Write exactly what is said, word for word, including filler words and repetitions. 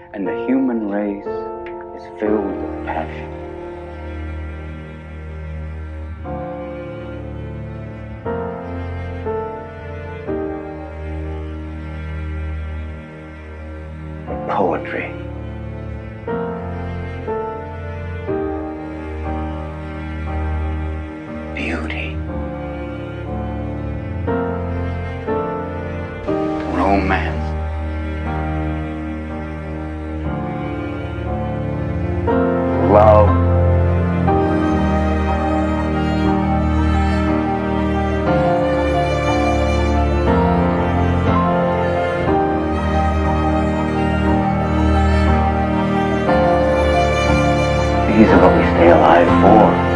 and the human race is filled with passion. Poetry. Beauty. Romance. Love. These are what we stay alive for.